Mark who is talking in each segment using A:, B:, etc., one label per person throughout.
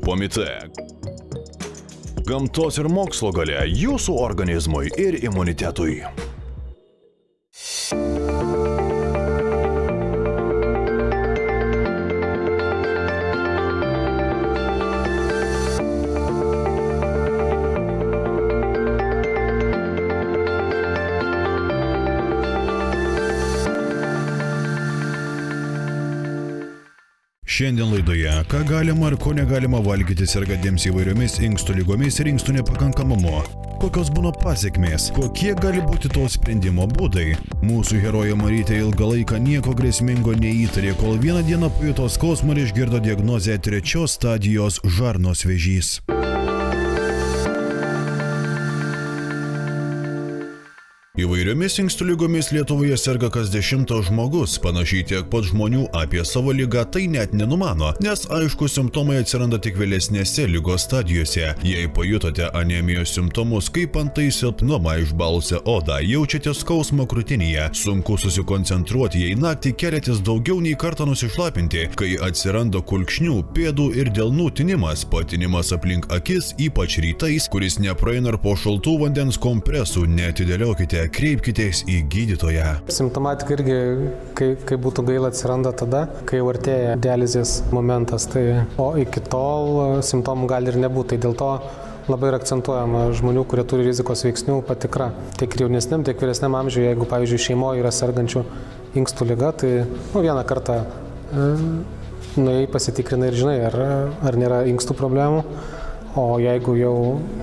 A: Pomite. Gamtos ir mokslo galia jūsų organizmui ir imunitetui.
B: Šiandien laidoje, ką galima ir ko negalima valgyti sergantiems įvairiomis inkstų lygomis ir inkstų nepakankamumu. Kokios būna pasekmės, kokie gali būti to sprendimo būdai. Mūsų herojė Marytė ilgą laiką nieko grėsmingo neįtarė, kol vieną dieną pajuto skausmą ir išgirdo diagnozę 3 stadijos žarnos vėžys. Įvairiomis inkstų lygomis Lietuvoje serga kas 10 žmogus, panašiai tiek pat žmonių apie savo ligą tai net nenumano, nes aišku simptomai atsiranda tik vėlesnėse lygos stadijose. Jei pajutote anemijos simptomus, kaip antai silpnumą, išbalusią odą, jaučiate skausmą krūtinėje, sunku susikoncentruoti, jei naktį keliatės daugiau nei kartą nusišlapinti, kai atsiranda kulkšnių, pėdų ir delnų tinimas, patinimas aplink akis, ypač rytais, kuris nepraeina ir po šaltų vandens kompresų, neatidėliokite. Kreipkitės į gydytoją.
C: Simptomatika irgi, kai būtų gaila, atsiranda tada, kai jau artėja dializės momentas. O iki tol simptomų gali ir nebūti. Tai dėl to labai yra akcentuojama žmonių, kurie turi rizikos veiksnių patikra. Tiek jaunesniam, tiek vyresniam amžiui, jeigu, pavyzdžiui, šeimoje yra sergančių inkstų liga, tai vieną kartą nuėjai pasitikrinai ir žinai, ar nėra inkstų problemų. O jeigu jau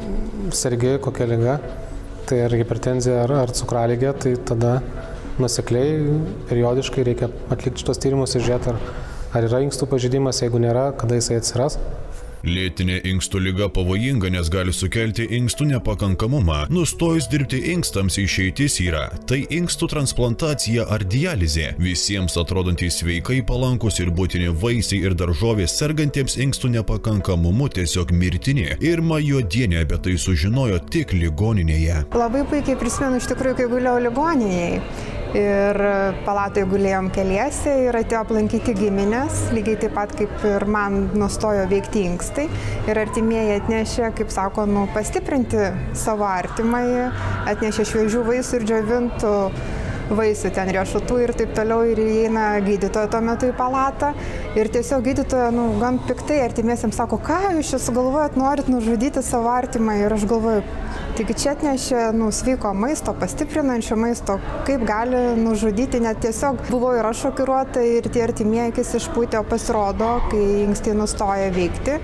C: sergi kokia liga, tai ar hipertenzija, ar cukraligė, tai tada nuosekliai, periodiškai reikia atlikti šitos tyrimus ir žiūrėti, ar yra inkstų pažeidimas, jeigu nėra, kada jisai atsiras.
B: Lėtinė inkstų liga pavojinga, nes gali sukelti inkstų nepakankamumą. Nustojus dirbti inkstams išeitis yra. Tai inkstų transplantacija ar dializė. Visiems atrodantys sveikai, palankus ir būtini vaisiai ir daržovės sergantiems inkstų nepakankamumu tiesiog mirtini. Irma Juodienė apie tai sužinojo tik ligoninėje.
D: Labai puikiai prisimenu iš tikrųjų, kai guliau ligoninėje. Ir palatoje gulėjom keliese ir atėjo aplankyti giminės, lygiai taip pat kaip ir man nustojo veikti inkstai. Ir artimieji atnešė, kaip sako, pastiprinti savo artimąjį, atnešė šviežių vaisių ir džiovintų vaisių, ten riešutų ir taip toliau. Ir įeina gydytoja tuo metu į palatą. Ir tiesiog gydytoja, gan piktai artimiesiems sako, ką jūs čia sugalvojat, norit nužudyti savo artimąjį. Ir aš galvoju, taigi čia atnešė sveiko maisto, pastiprinančio maisto, kaip gali nužudyti, net tiesiog buvau ir aš šokiruota ir tie artimieji akis išpūtė, o pasirodo, kai inkstai nustoja veikti,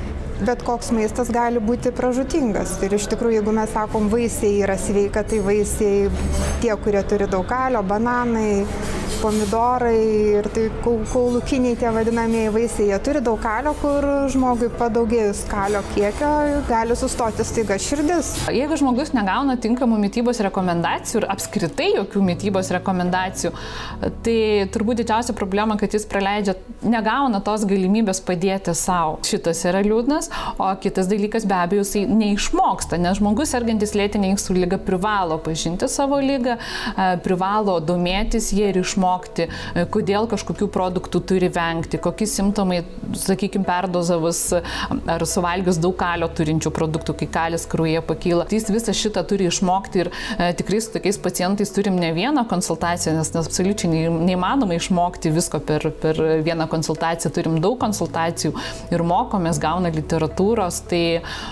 D: bet koks maistas gali būti pražūtingas. Ir iš tikrųjų, jeigu mes sakom, vaisiai yra sveika, tai vaisiai tie, kurie turi daug kalio, bananai, pomidorai ir tai kaulukiniai tie vadinamieji vaisiai, jie turi daug kalio, kur žmogui padaugėjus kalio kiekio gali sustoti staiga širdis.
E: Jeigu žmogus negauna tinkamų mitybos rekomendacijų ir apskritai jokių mitybos rekomendacijų, tai turbūt didžiausia problema, kad jis negauna tos galimybės padėti savo. Šitas yra liūdnas, o kitas dalykas be abejo jisai neišmoksta, nes žmogus sergantis lėtinė inkstų liga privalo pažinti savo ligą, privalo domėtis jie ir išmokti, kodėl kažkokių produktų turi vengti, kokie simptomai, sakykime, perdozavus ar suvalgius daug kalio turinčių produktų, kai kalis kraujyje pakyla. Tai jis visą šitą turi išmokti ir tikrai su tokiais pacientais turim ne vieną konsultaciją, nes absoliučiai neįmanoma išmokti visko per vieną konsultaciją. Turim daug konsultacijų ir mokomės, gauna literatūros, tai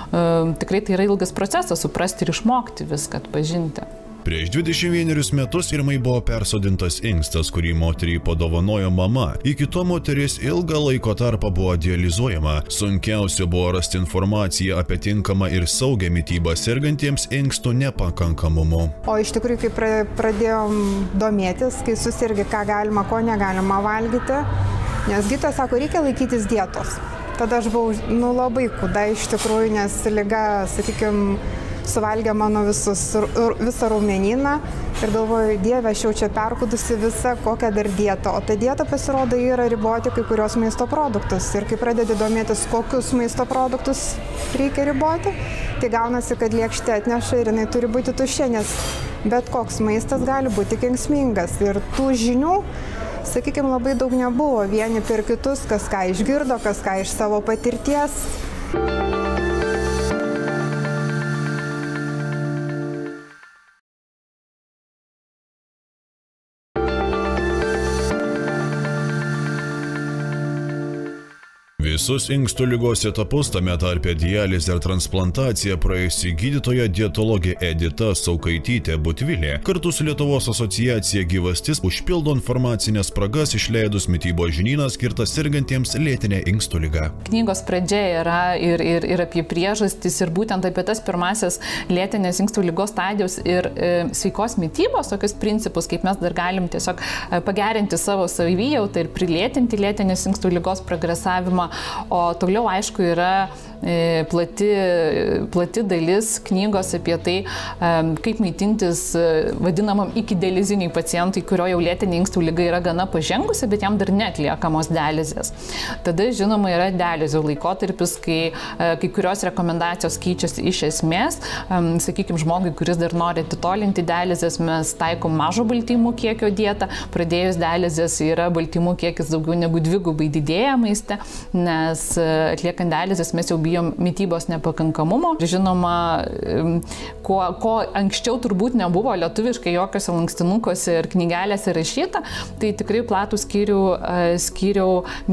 E: tikrai tai yra ilgas procesas suprasti ir išmokti viską, atpažinti.
B: Prieš 21 metus Irmai buvo persodintas inkstas, kurį moteriai padovanojo mama. Iki to moteris ilgą laiko tarpą buvo dializuojama. Sunkiausia buvo rasti informaciją apie tinkamą ir saugią mitybą sergantiems inkstų nepakankamumu.
D: O iš tikrųjų, kai pradėjom domėtis, kai susirgi, ką galima, ko negalima valgyti, nes gydytojas sako, reikia laikytis dietos. Tada aš buvau labai kuda iš tikrųjų, nes liga, sakykime, suvalgė mano visą raumenyną ir galvoju, Dieve, aš jau čia perkudusi visą, kokią dar dietą. O ta dieta pasirodo yra riboti kai kurios maisto produktus. Ir kai pradedi domėtis, kokius maisto produktus reikia riboti, tai gaunasi, kad lėkštė atneša ir jinai turi būti tuščia, nes bet koks maistas gali būti kenksmingas. Ir tų žinių, sakykime, labai daug nebuvo. Vieni per kitus, kas ką išgirdo, kas ką iš savo patirties.
B: Visus inkstų ligos etapus, tame tarpe dializę ir transplantaciją, praėjusi gydytoja dietologė Edita Saukaitytė Butvilė kartu su Lietuvos asociacija Gyvastis užpildo informacinės spragas išleidus mitybos žinyną skirtą sergantiems lėtinę inkstų ligą.
E: Knygos pradžia yra ir apie priežastis, ir būtent apie tas pirmasis lėtinės inkstų lygos stadijos ir sveikos mitybos tokius principus, kaip mes dar galim tiesiog pagerinti savo savijautą ir prilėtinti lėtinės inkstų lygos progresavimą. O toliau, aišku, yra plati dalis knygos apie tai, kaip maitintis vadinamam ikideliaziniai pacientui, kurio jau lėtinė inkstų liga yra gana pažengusi, bet jam dar neatliekamos dializės. Tada, žinoma, yra dializių laikotarpis, kai kurios rekomendacijos keičiasi iš esmės. Sakykime, žmogui, kuris dar nori atitolinti dializės, mes taikom mažo baltymų kiekio dietą. Pradėjus dializės yra baltymų kiekis daugiau negu 2x didėja maiste, nes atliekant dializės mes jau bijom mitybos nepakankamumo. Žinoma, ko anksčiau turbūt nebuvo lietuviškai jokiose lankstinukuose ir knygelėse rašyta, tai tikrai platų skyriau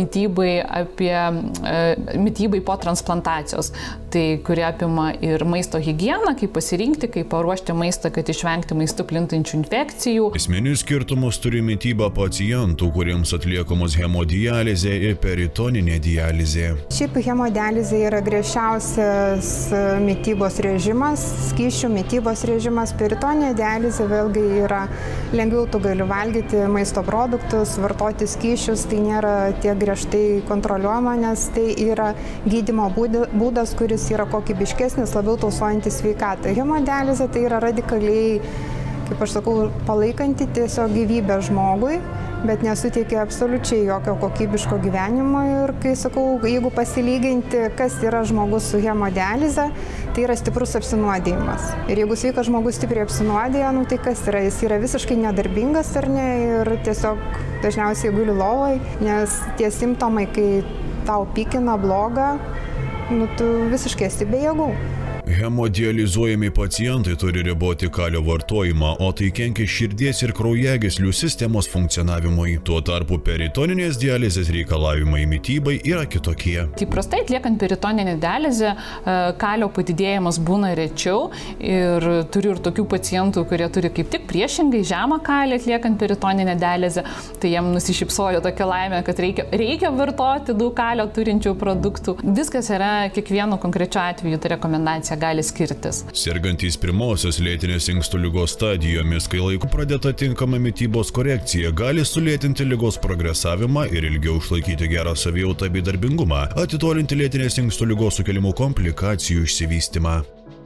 E: mitybai po transplantacijos. Tai kurie apima ir maisto higieną, kaip pasirinkti, kaip paruošti maistą, kad išvengti maistu plintančių infekcijų.
B: Esminius skirtumus turi mityba pacientų, kuriems atliekamos hemodializė ir peritoninė dializė.
D: Šiaip hemodializė yra griežčiausias mitybos režimas, skysčių mitybos režimas. Peritoninė dializė vėlgi yra lengviau, tu gali valgyti maisto produktus, vartoti skysčius, tai nėra tiek griežtai kontroliuojama, nes tai yra gydymo būdas, kuris yra kokybiškesnis, labiau tausojantis sveikatą. Hemodializė tai yra radikaliai, kaip aš sakau, palaikanti tiesiog gyvybę žmogui, bet nesuteikia absoliučiai jokio kokybiško gyvenimo. Ir kai sakau, jeigu pasilyginti, kas yra žmogus su hemodialize, tai yra stiprus apsinuodijimas. Ir jeigu sveikas žmogus stipriai apsinuodija, tai kas yra? Jis yra visiškai nedarbingas ar ne, ir tiesiog dažniausiai guli lovoj, nes tie simptomai, kai tau pykina bloga, tu visiškai esi be jėgų.
B: Hemodializuojami pacientai turi riboti kalio vartojimą, o tai kenkia širdies ir kraujagyslių sistemos funkcionavimui. Tuo tarpu peritoninės dializės reikalavimai mitybai yra kitokie.
E: Įprastai atliekant peritoninę dializę, kalio padidėjimas būna rečiau ir turiu ir tokių pacientų, kurie turi kaip tik priešingai žemą kalį atliekant peritoninę dializę, tai jiem nusišypsojo tokia laimė, kad reikia vartoti daug kalio turinčių produktų. Viskas yra kiekvienu konkrečiu atveju, tai rekomendacija gali skirtis.
B: Sergantys pirmosios lėtinės inkstų ligos stadijomis, kai laiku pradėta tinkama mitybos korekcija, gali sulėtinti ligos progresavimą ir ilgiau išlaikyti gerą savijautą bei darbingumą, atitolinti lėtinės inkstų ligos sukeliamų komplikacijų išsivystymą.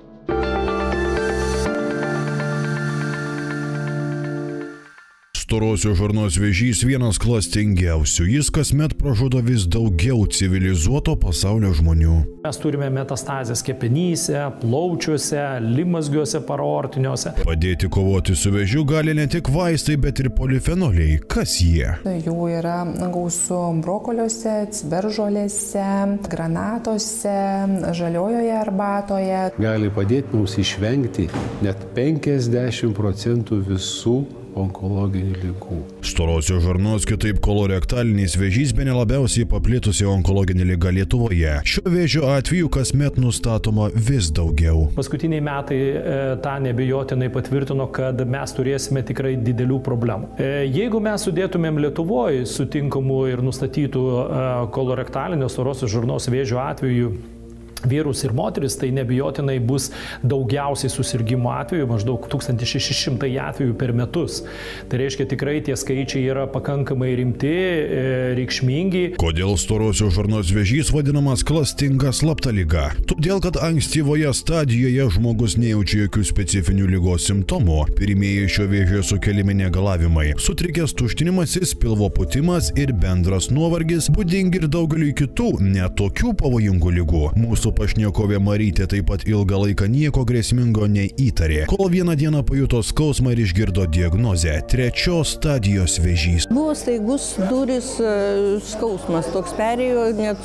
B: Storosios žarnos vėžys vienas klastingiausių. Jis kasmet pražudo vis daugiau civilizuoto pasaulio žmonių.
F: Mes turime metastazės kepenyse, plaučiuose, limazgiuose, paraortiniuose.
B: Padėti kovoti su vėžiu gali ne tik vaistai, bet ir polifenoliai. Kas jie?
G: Jų yra gausu brokoliuose, ciberžolėse, granatuose, žaliojoje arbatoje.
H: Gali padėti mums išvengti net 50% visų onkologinių ligų.
B: Storosios žarnos, kitaip kolorektalinis vėžys, bene labiausiai paplitusi onkologinė liga Lietuvoje. Šio vėžio atveju kasmet nustatoma vis daugiau.
F: Paskutiniai metai tą neabejotinai patvirtino, kad mes turėsime tikrai didelių problemų. Jeigu mes sudėtumėm Lietuvoje sutinkamų ir nustatytų kolorektalinio storosios žarnos vėžio atveju vyrus ir moteris, tai neabejotinai bus daugiausiai susirgimo atvejų, maždaug 1600 atvejų per metus. Tai reiškia, tikrai tie skaičiai yra pakankamai rimti, reikšmingi.
B: Kodėl storosios žarnos vėžys vadinamas klastinga slapta liga? Todėl, kad ankstyvoje stadijoje žmogus nejaučia jokių specifinių ligos simptomų. Pirmieji šio vėžio sukeliami negalavimai, sutrikęs tuštinimasis, pilvo pūtimas ir bendras nuovargis, būdingi ir daugeliui kitų, netokių pavojingų ligų. Mūsų mūsų pašnekovė Marytė taip pat ilgą laiką nieko grėsmingo neįtarė, kol vieną dieną pajuto skausmą ir išgirdo diagnozę – 3 stadijos vėžys.
I: Buvo staigus duris skausmas, toks perėjo,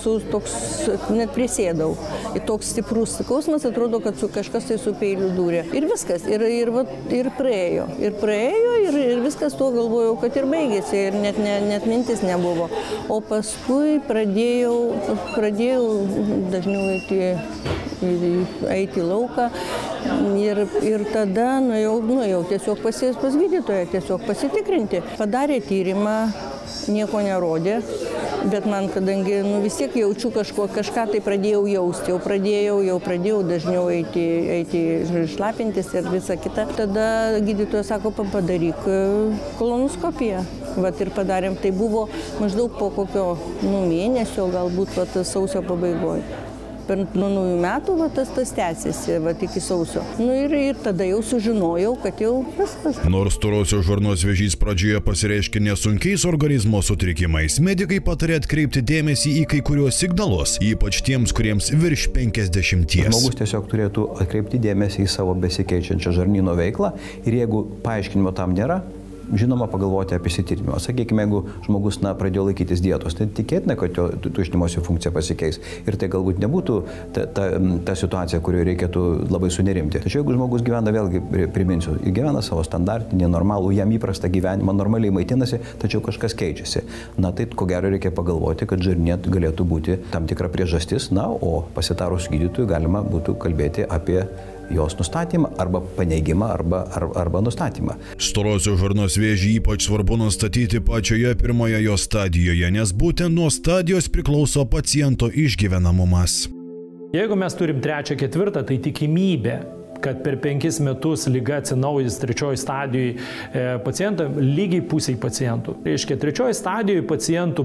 I: net prisėdau. Ir toks stiprus skausmas, atrodo, kad kažkas tai su peiliu dūrė. Ir viskas, ir praėjo. Ir viskas, tuo galvojau, kad ir baigėsi, ir net mintis nebuvo. O paskui pradėjau dažniau eiti į lauką ir tada nuėjau tiesiog pas gydytoją, tiesiog pasitikrinti. Padarė tyrimą, nieko nerodė, bet man, kadangi vis tiek jaučiu kažką tai pradėjau jausti, jau pradėjau dažniau eiti šlapintis ir visą kitą. Tada gydytojas sako, padaryk kolonoskopiją. Ir padarėm, tai buvo maždaug po kokio mėnesio, galbūt sausio pabaigoje. Per naujų metų tas tęsiasi iki sausio. Ir tada jau sužinojau, kad jau viskas.
B: Nors storosios žarnos vėžys pradžioje pasireiškia nesunkiais organizmo sutrikimais, medikai patarė atkreipti dėmesį į kai kuriuos signalus, ypač tiems, kuriems virš 50.
J: Žmogus tiesiog turėtų atkreipti dėmesį į savo besikeičiančią žarnyno veiklą ir jeigu paaiškinimo tam nėra, žinoma, pagalvoti apie išsityrimą. Sakykime, jeigu žmogus pradėjo laikytis dietos, tai tikėtina, kad jo tuštinimosi funkcija pasikeis. Ir tai galbūt nebūtų ta situacija, kurioje reikėtų labai sunerimti. Tačiau jeigu žmogus gyvena, vėlgi priminsiu, gyvena savo standartinį, normalų, jam įprastą gyvenimą, normaliai maitinasi, tačiau kažkas keičiasi. Tai ko gero reikia pagalvoti, kad žarnyne galėtų būti tam tikra priežastis, o pasitarus gydytojui galima būtų kalbėti apie jos nustatymą arba paneigimą arba nustatymą.
B: Storosios žarnos vėžį ypač svarbu nustatyti pačioje pirmoje jo stadijoje, nes būtent nuo stadijos priklauso paciento išgyvenamumas.
F: Jeigu mes turim 3, 4, tai tikimybė, kad per 5 metus liga atsinaujins 3 stadijoje pacientam lygiai pusiai pacientų. Reiškia, 3 stadijoje pacientų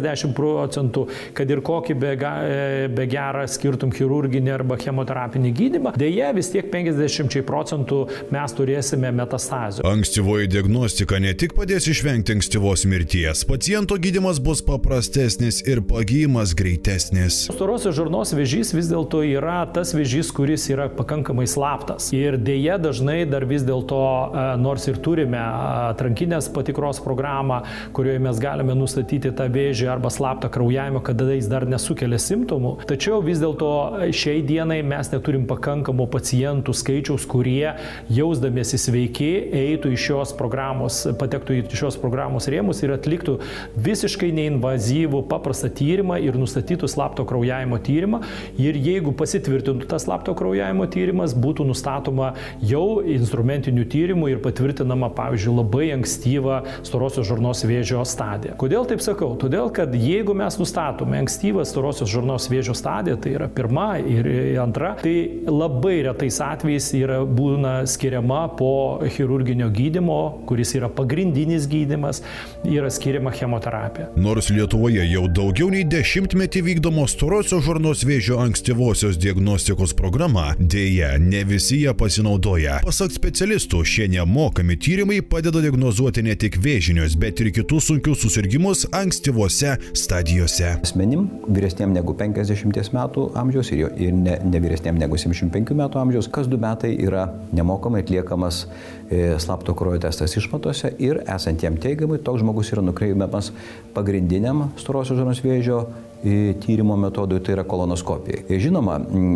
F: 50%, kad ir kokį be gerą skirtum chirurginį arba chemoterapinį gydymą, dėja vis tiek 50% mes turėsime metastazių.
B: Ankstyvoji diagnostika ne tik padės išvengti ankstyvos mirties, paciento gydymas bus paprastesnis ir pagyjimas greitesnis.
F: Storosios žarnos vėžys vis dėlto yra tas vėžys, kuris yra pakankamai slaptas. Ir dėja dažnai dar vis dėlto, nors ir turime atrankinės patikros programą, kurioje mes galime nustatyti tą vėžį arba slaptą kraujavimą, kada jis dar nesukelia simptomų, tačiau vis dėlto šiai dienai mes neturim pakankamų pacientų skaičiaus, kurie jausdamiesi sveiki eitų iš šios programos, patektų į šios programos rėmus ir atliktų visiškai neinvazyvų paprastą tyrimą ir nustatytų slapto kraujavimo tyrimą. Ir jeigu pasitvirtintų tas slapto kraujavimo tyrimas, būtų nustatoma jau instrumentinių tyrimų ir patvirtinama, pavyzdžiui, labai ankstyva storosios žarnos vėžio stadija. Kodėl taip sakau? Todėl, kad jeigu mes nustatome ankstyvą storosios žarnos vėžio stadiją, tai yra 1 ir 2, tai labai retais atvejais būna skiriama po chirurginio gydymo, kuris yra pagrindinis gydymas, yra skiriama chemoterapija.
B: Nors Lietuvoje jau daugiau nei 10 metų vykdomo storosios žarnos vėžio ankstyvosios diagnostikos programa, dėja, ne visi ją pasinaudoja. Pasak specialistų, šie nemokami tyrimai padeda diagnozuoti ne tik vėžinius, bet ir kitus sunkius susirgimus ankstyvose stadijose.
J: Asmenim vyresniem negu 50 metų amžiaus ir ne vyresniem negu 75 metų amžiaus, kas 2 metai yra nemokamai atliekamas slapto kraujo testas išmatose ir esant jam teigiamai, toks žmogus yra nukreipiamas pagrindiniam storosios žarnos vėžio tyrimo metodui, tai yra kolonoskopija. Žinoma,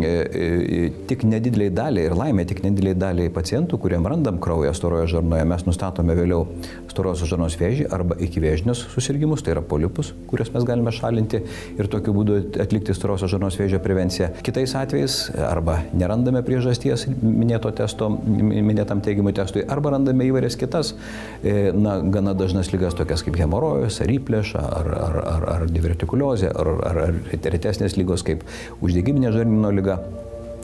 J: tik nedideliai daliai ir laimė tik nedideliai daliai pacientų, kuriem randam kraują storoje žarnoje, mes nustatome vėliau storosios žarnos vėžį arba ikivėžinius susirgimus, tai yra polipus, kuriuos mes galime šalinti ir tokiu būdu atlikti storosios žarnos vėžio prevenciją. Kitais atvejais arba nerandame priežasties minėto testo, minėtam teigiamui testui, arba randame įvairias kitas, gana dažnas ligas tokias kaip hemorojus, ar įplėša, ar divertikuliozė, ar retesnės lygos kaip uždegiminė žarnyno liga.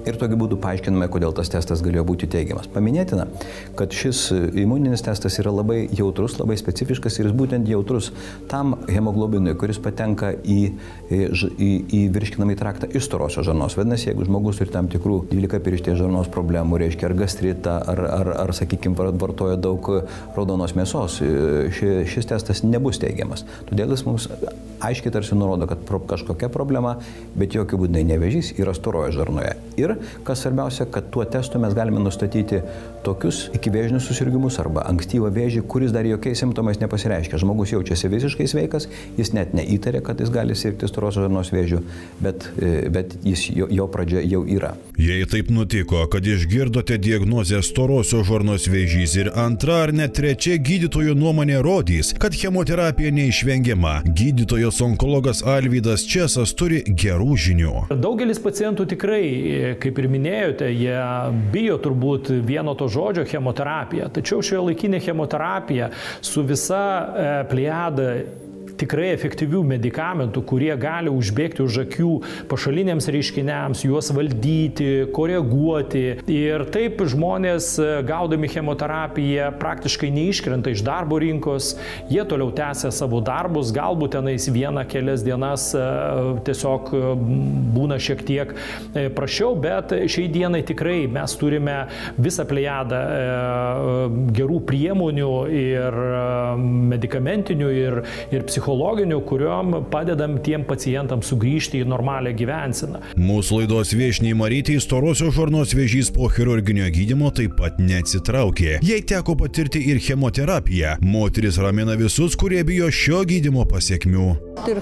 J: Ir tokiu būdu paaiškiname, kodėl tas testas galėjo būti teigiamas. Paminėtina, kad šis imuninis testas yra labai jautrus, labai specifiškas ir jis būtent jautrus tam hemoglobinui, kuris patenka į virškinamąjį traktą iš storosios žarnos. Vadinasi, jeigu žmogus turi tam tikrų dvylikapirštės žarnos problemų, reiškia ar gastritą, ar sakykime, vartoja daug raudonos mėsos, šis testas nebus teigiamas. Todėl jis mums aiškiai tarsi nurodo, kad kažkokia problema, bet jokių būdų ne vėžys, yra storoje žarnoje. Ir, kas svarbiausia, kad tuo testu mes galime nustatyti tokius ikivėžinius susirgymus arba ankstyvą vėžį, kuris dar jokiais simptomais nepasireiškia. Žmogus jaučiasi visiškai sveikas, jis net neįtarė, kad jis gali sirgti storosios žarnos vėžių, bet jo pradžia jau yra.
B: Jei taip nutiko, kad išgirdote diagnozę storosios žarnos vėžys ir antra ar net trečia gydytojų nuomonė rodys, kad chemoterapija neišvengiama, gydytojas onkologas Alvydas Česas turi gerų žinių.
F: Daugelis pacientų tikrai, kaip ir minėjote, jie bijo turbūt vieno to žodžio chemoterapija. Tačiau šioje laikinė chemoterapija su visa plejada tikrai efektyvių medikamentų, kurie gali užbėgti už akių pašaliniams reiškiniams, juos valdyti, koreguoti. Ir taip žmonės, gaudami chemoterapiją, praktiškai neiškrenta iš darbo rinkos, jie toliau tęsia savo darbus, galbūt tenais vieną, kelias dienas tiesiog būna šiek tiek prašiau, bet šiai dienai tikrai mes turime visą plejadą gerų priemonių ir medikamentinių ir psichologinių, kuriuom padedam tiem pacientams sugrįžti į normalią gyvenseną.
B: Mūsų laidos viešniai Marytei storosios žarnos vėžys po chirurginio gydymo taip pat neatsitraukė. Jai teko patirti ir chemoterapiją. Moteris ramina visus, kurie bijo šio gydymo pasekmių.
I: Ir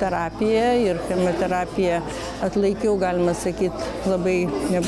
I: chemoterapiją atlaikiau, galima sakyti, labai,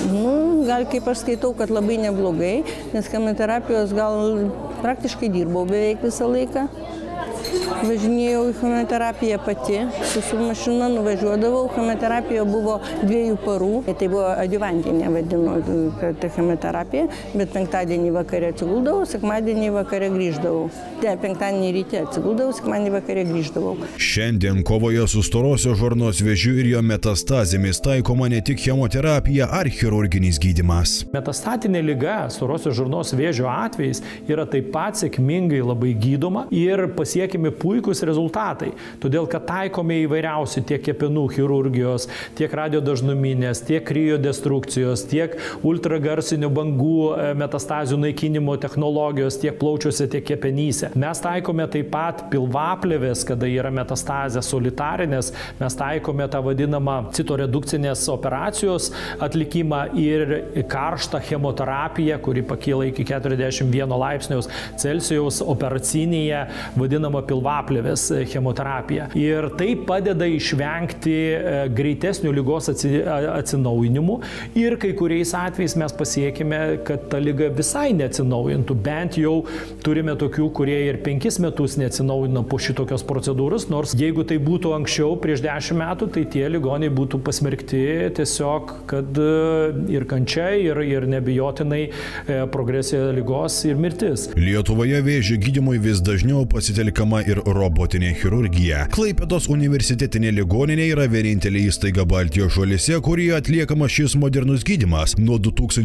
I: kaip aš skaitau, kad labai neblogai, nes chemoterapijos gal praktiškai dirbau beveik visą laiką. Važinėjau į chemoterapiją pati, su mašina nuvažiuodavau, chemoterapija buvo 2 parų, tai buvo adjuvantinė vadino chemoterapija, bet penktadienį vakare atsiguldavau, sekmadienį vakare grįždavau. Penktadienį ryte atsiguldavau, sekmadienį vakare grįždavau.
B: Šiandien kovoje su storosios žarnos vėžiu ir jo metastazėmis taikoma ne tik chemoterapija ar chirurginis gydymas.
F: Metastatinė liga, storosios žarnos vėžio atvejais, yra taip pat sėkmingai labai gydoma ir pasiekimi puikūs rezultatai, todėl kad taikome įvairiausi tiek kepenų chirurgijos, tiek radiodažnuminės, tiek kriodestrukcijos, tiek ultragarsinių bangų metastazių naikinimo technologijos, tiek plaučiuose, tiek kepenyse. Mes taikome taip pat pilvaplėvės, kada yra metastazės solitarinės, mes taikome tą vadinamą citoredukcinės operacijos atlikimą ir karštą chemoterapiją, kuri pakyla iki 41 laipsniaus Celsijaus operacinėje, vadinama pilvaplėvės chemoterapija. Ir tai padeda išvengti greitesnių ligos atsinaujinimų ir kai kuriais atvejais mes pasiekime, kad ta liga visai neatsinaujintų. Bent jau turime tokių, kurie ir 5 metus neatsinaujino po šitokios procedūros, nors jeigu tai būtų anksčiau, prieš 10 metų, tai tie ligoniai būtų pasmerkti tiesiog, kad ir kančia, ir nebijotinai progresija ligos ir mirtis.
B: Lietuvoje vėžio gydymui vis dažniau pasitelkama ir robotinė chirurgija. Klaipėdos universitetinė ligoninė yra vienintelė įstaiga Baltijos šalyse, kurioje atliekamas šis modernus gydymas. Nuo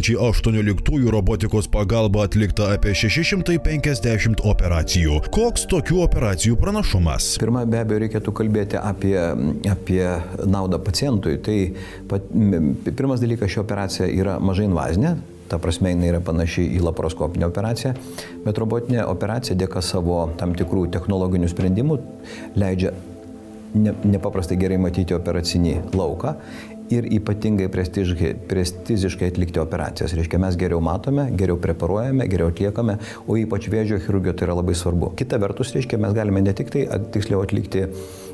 B: 2018 robotikos pagalba atlikta apie 650 operacijų. Koks tokių operacijų pranašumas?
J: Pirma, be abejo, reikėtų kalbėti apie naudą pacientui. Tai pirmas dalykas, ši operacija yra mažai invazinė. Ta prasme, jinai yra panaši į laparoskopinę operaciją, bet robotinė operacija dėka savo tam tikrų technologinių sprendimų leidžia nepaprastai gerai matyti operacinį lauką ir ypatingai prestižiškai atlikti operacijas. Reiškia, mes geriau matome, geriau preparuojame, geriau atliekame, o ypač vėžio chirurgijoje tai yra labai svarbu. Kita vertus, reiškia, mes galime ne tik tai tiksliau atlikti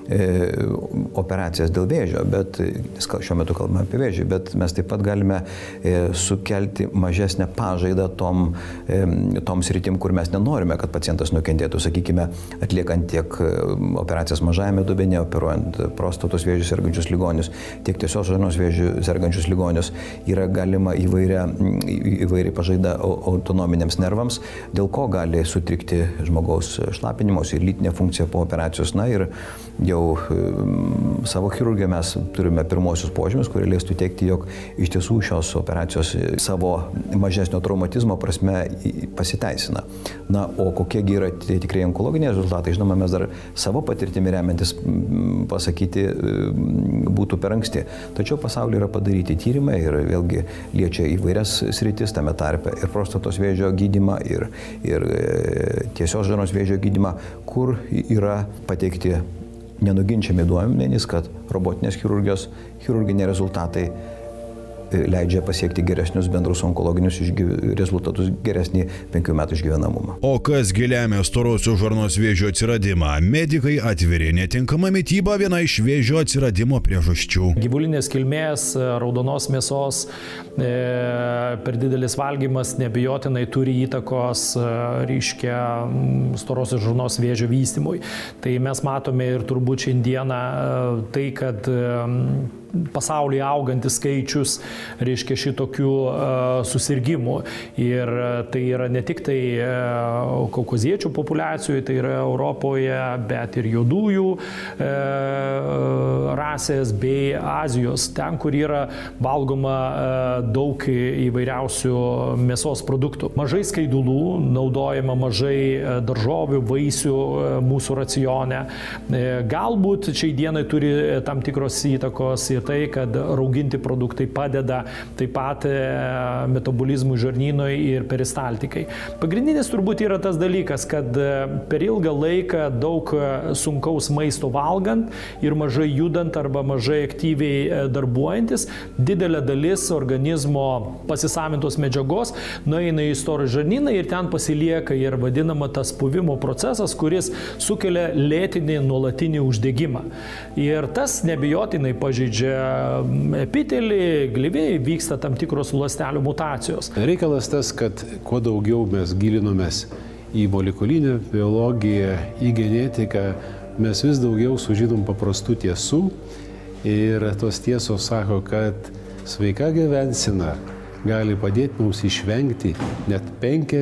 J: operacijas dėl vėžio, bet šiuo metu kalbame apie vėžį, bet mes taip pat galime sukelti mažesnę pažaidą tom sritim, kur mes nenorime, kad pacientas nukentėtų. Sakykime, atliekant tiek operacijas mažajame dubenyje, operuojant prostatos vėžių sergančius ligonius, tiek tiesios žarnos vėžių sergančius ligonius, yra galima įvairi pažaida autonominiams nervams, dėl ko gali sutrikti žmogaus šlapinimas ir lytinė funkcija po operacijos. Na ir jau jau savo chirurgiją mes turime pirmosius požymius, kurie leistų teikti, jog iš tiesų šios operacijos savo mažesnio traumatizmo prasme pasiteisina. Na, o kokiegi yra tikrai onkologiniai rezultatai, žinoma, mes dar savo patirtimi remiantis pasakyti būtų per anksti. Tačiau pasaulyje yra padaryti tyrimai ir vėlgi liečia įvairias sritis, tame tarpe ir prostatos vėžio gydymą, ir tiesios žarnos vėžio gydymą, kur yra pateikti nenuginčiami duomenys, kad robotinės chirurgijos chirurginiai rezultatai leidžia pasiekti geresnius bendrus onkologinius rezultatus, geresnį 5 metų išgyvenamumą.
B: O kas lemia storosios žarnos vėžio atsiradimą? Medikai atviri netinkama mityba viena iš vėžio atsiradimo priežasčių.
F: Gyvulinės kilmės, raudonos mėsos, per didelis valgymas neabejotinai turi įtakos, reiškia, storosios žarnos vėžio vystymui. Tai mes matome ir turbūt šiandieną tai, kad pasaulyje augantis skaičius, reiškia, šitokių susirgymų. Ir tai yra ne tik tai kaukaziečių populiacijoje, tai yra Europoje, bet ir juodųjų rasės bei Azijos, ten, kur yra valgoma daug įvairiausių mėsos produktų. Mažai skaidulų, naudojama mažai daržovių, vaisių mūsų racione. Galbūt šiai dienai turi tam tikros įtakos ir tai, kad rauginti produktai padeda taip pat metabolizmui žarnynui ir peristaltikai. Pagrindinis turbūt yra tas dalykas, kad per ilgą laiką daug sunkaus maisto valgant ir mažai judant arba mažai aktyviai darbuojantis, didelė dalis organizmo pasisavintos medžiagos nueina į storą žarnyną ir ten pasilieka ir vadinama tas puvimo procesas, kuris sukelia lėtinį nuolatinį uždegimą. Ir tas neabejotinai pažeidžia epitelį, gleivėjai, vyksta tam tikros ląstelių mutacijos.
H: Reikalas tas, kad kuo daugiau mes gilinomės į molekulinę biologiją, į genetiką, mes vis daugiau sužinom paprastų tiesų ir tos tiesos sako, kad sveika gyvensena gali padėti mums išvengti net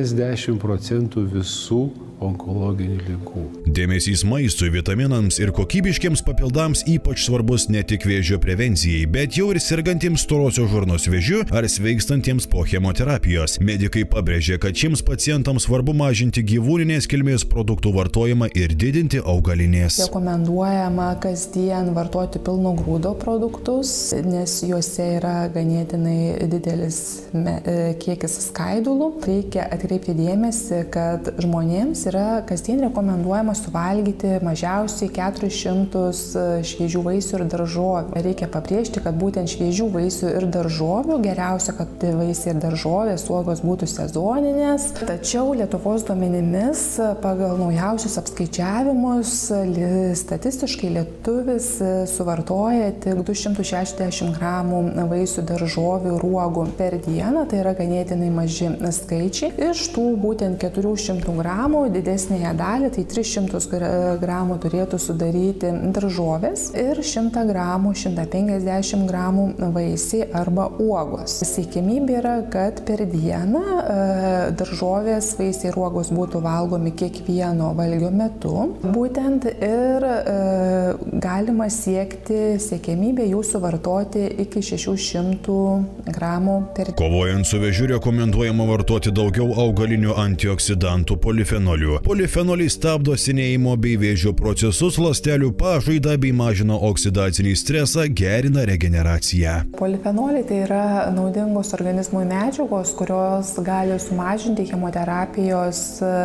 H: 50% visų onkologinių ligų.
B: Dėmesys maistui, vitaminams ir kokybiškiams papildams ypač svarbus ne tik vėžio prevencijai, bet jau ir sergantiems storosios žarnos vėžiu ar sveikstantiems po chemoterapijos. Medikai pabrėžė, kad šiems pacientams svarbu mažinti gyvūninės kilmės produktų vartojimą ir didinti augalinės.
G: Rekomenduojama kasdien vartoti pilno grūdo produktus, nes juose yra ganėtinai didelis kiekis skaidulų. Reikia atkreipti dėmesį, kad žmonėms yra kasdien rekomenduojama suvalgyti mažiausiai 400 šviežių vaisių ir daržovių. Reikia pabrėžti, kad būtent šviežių vaisių ir daržovių, geriausia, kad vaisiai ir daržovės, uogos būtų sezoninės. Tačiau Lietuvos duomenimis pagal naujausius apskaičiavimus statistiškai lietuvis suvartoja tik 260 gramų vaisių, daržovių ir uogų per dieną. Tai yra ganėtinai maži skaičiai. Iš tų būtent 400 gramų didesnėje dalį, tai 300 gramų turėtų sudaryti daržovės ir 100 gramų, 150 gramų vaisiai arba uogos. Siekiamybė yra, kad per dieną daržovės, vaisiai ir uogos būtų valgomi kiekvieno valgio metu. Būtent ir galima siekiamybė jų suvartoti iki 600 gramų per dieną.
B: Kovojant su vėžiu rekomenduojama vartoti daugiau augalinių antioksidantų polifenolių. Polifenoliai stabdo senėjimo bei vėžio procesus, ląstelių pažaidą bei mažina oksidacinį stresą, gerina regeneraciją.
G: Polifenoliai tai yra naudingos organizmui medžiagos, kurios gali sumažinti chemoterapijos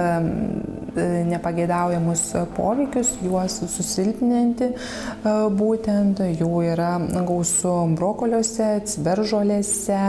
G: nepageidaujamus poveikius, juos susilpninti. Būtent jų yra gausu brokoliuose, ciberžolėse,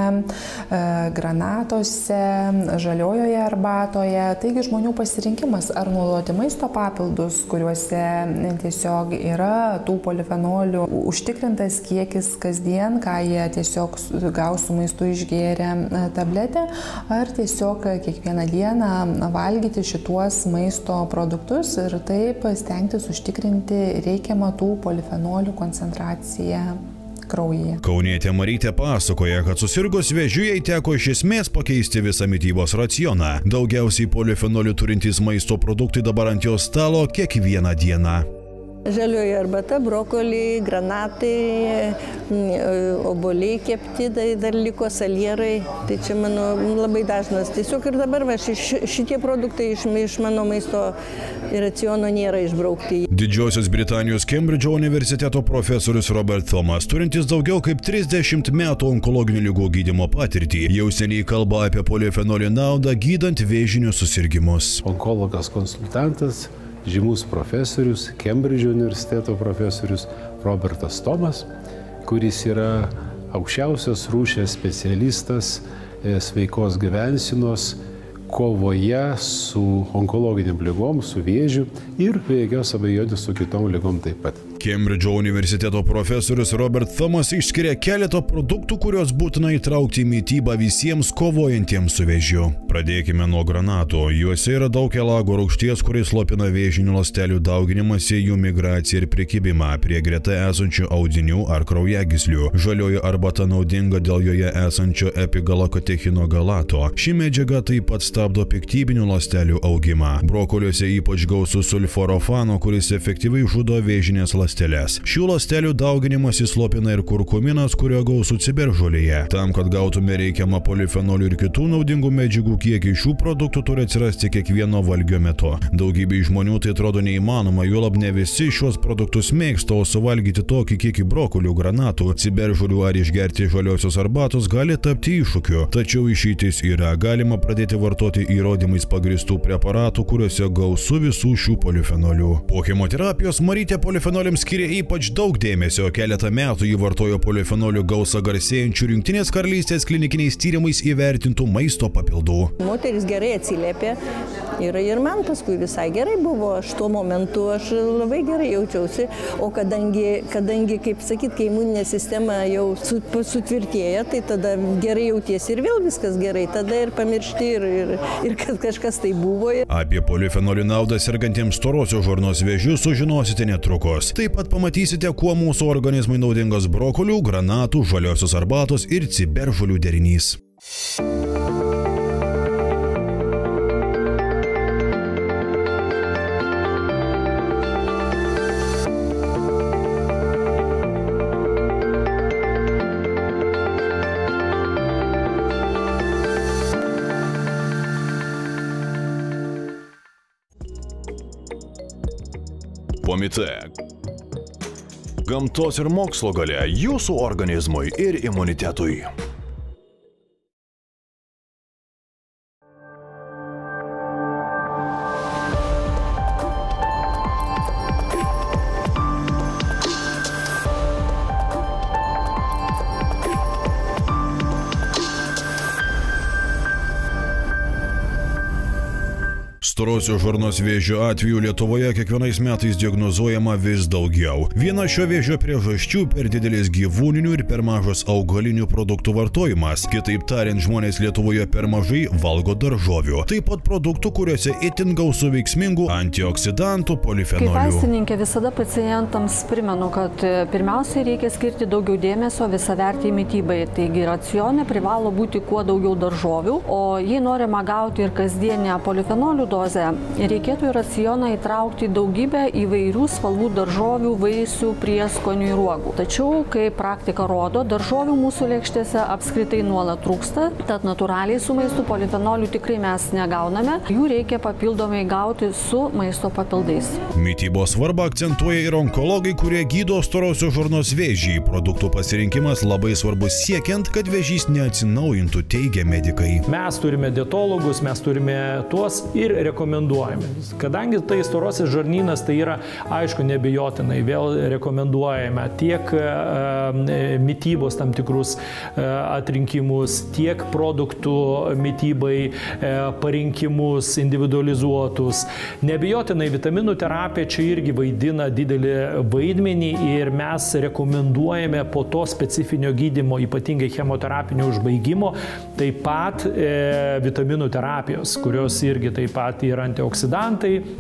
G: granatuose, žaliojoje arbatoje. Taigi žmonių pasirinkimas ar naudoti maisto papildus, kuriuose tiesiog yra tų polifenolių užtikrintas kiekis kasdien, ką jie tiesiog gaus su maistu išgėrę tabletę, ar tiesiog kiekvieną dieną valgyti šituos maisto produktus ir taip stengtis užtikrinti reikiamą tų polifenolių koncentraciją kraujyje.
B: Kaunietė Marytė pasakoja, kad susirgus vėžiu jai teko iš esmės pakeisti visą mitybos racioną. Daugiausiai polifenolių turintys maisto produktai dabar ant jos stalo kiekvieną dieną.
I: Žalioji arbata, brokoliai, granatai, obuoliai kepti, dar liko salierai. Tai čia mano labai dažnas. Tiesiog ir dabar šitie produktai iš mano maisto raciono nėra išbraukti.
B: Didžiosios Britanijos Kembridžo universiteto profesorius Robert Thomas, turintis daugiau kaip 30 metų onkologinių ligų gydymo patirtį, jau seniai kalba apie polifenolio naudą gydant vėžinius susirgymus.
H: Onkologas konsultantas, žymus profesorius, Kembridžo universiteto profesorius Robertas Thomas, kuris yra aukščiausios rūšies specialistas sveikos gyvensenos kovoje su onkologiniam ligom, su vėžiu ir be jokios abejonės su kitom ligom taip pat.
B: Kembridžo universiteto profesorius Robert Thomas išskiria keletą produktų, kuriuos būtina įtraukti į mitybą visiems kovojantiems su vėžiu. Pradėkime nuo granatų. Juose yra daug elago rūgšties, kuris slopina vėžinių ląstelių dauginimąsi, jų migraciją ir prikibimą prie greta esančių audinių ar kraujagyslių. Žalioji arbata naudinga dėl joje esančio epigalakotechino galato. Ši medžiaga taip pat stabdo piktybinių ląstelių augimą. Brokoliuose ypač gausu sulforofano, kuris efektyviai žudo vėžinės ląsteles. Šių ląstelių dauginimąsi slopina ir kurkuminas, kurio gausu ciberžolėje. Tam, kad gautume reikiamą polifenolių ir kitų naudingų medžiagų kiekį, šių produktų turi atsirasti kiekvieno valgio metu. Daugybei žmonių tai atrodo neįmanoma, juolab ne visi šios produktus mėgsta, o suvalgyti tokį kiekį brokolių, granatų, ciberžolių ar išgerti žaliosios arbatos gali tapti iššūkiu. Tačiau išeitis yra, galima pradėti vartoti įrodymais pagristų preparatų, kuriuose gausu visų šių polifenolių. Po chemoterapijos Marytė polifenoliams skiria ypač daug dėmesio. Keletą metų jį vartojo polifenolių gausą garsėjančių Jungtinės karalystės klinikiniais tyrimais įvertintų maisto papildų.
I: Moteris gerai atsiliepė ir man paskui visai gerai buvo. Aš tuo momentu aš labai gerai jaučiausi, o kadangi kaip sakyt, kai imuninė sistema jau sutvirtėja, tai tada gerai jautiesi ir vėl viskas gerai. Tada ir pamiršti ir kad kažkas tai buvo.
B: Apie polifenolių naudą sergantiems storosios žarnos vėžiu sužinosite netrukus. Taip pat pamatysite, kuo mūsų organizmui naudingas brokolių, granatų, žaliosios arbatos ir ciberžolių derinys.
A: Pomite. Gamtos ir mokslo galia jūsų organizmui ir imunitetui.
B: Storosios žarnos vėžio atvejų Lietuvoje kiekvienais metais diagnozuojama vis daugiau. Viena šio vėžio priežasčių per didelis gyvūninių ir per mažas augalinių produktų vartojimas. Kitaip tariant, žmonės Lietuvoje per mažai valgo daržovių. Taip pat produktų, kuriuose itin gausu veiksmingų antioksidantų, polifenolių.
K: Kaip vaistininkė visada pacientams primenu, kad pirmiausiai reikia skirti daugiau dėmesio visavertei mitybai. Taigi racione privalo būti kuo daugiau daržovių, o jei norima gauti ir kasdienę polifenolių dozę, reikėtų į racioną įtraukti daugybę įvairių spalvų daržovių, vaisių, prieskonių ir uogų. Tačiau, kaip praktika rodo, daržovių mūsų lėkštėse apskritai nuolat trūksta, tad natūraliai su maistu polifenolių tikrai mes negauname, jų reikia papildomai gauti su maisto papildais.
B: Mitybos svarbą akcentuoja ir onkologai, kurie gydo storosios žarnos vėžį. Produktų pasirinkimas labai svarbus siekiant, kad vėžys neatsinaujintų, teigia medikai.
F: Mes turime dietologus, mes turime tuos ir rekomenduojame. Kadangi tai storosis žarnynas, tai yra, aišku, nebijotinai, vėl rekomenduojame tiek mitybos tam tikrus atrinkimus, tiek produktų mitybai parinkimus individualizuotus. Nebijotinai vitaminų terapija čia irgi vaidina didelį vaidmenį ir mes rekomenduojame po to specifinio gydymo, ypatingai chemoterapinio užbaigimo, taip pat vitaminų terapijos, kurios irgi taip pat yra antioksidantai,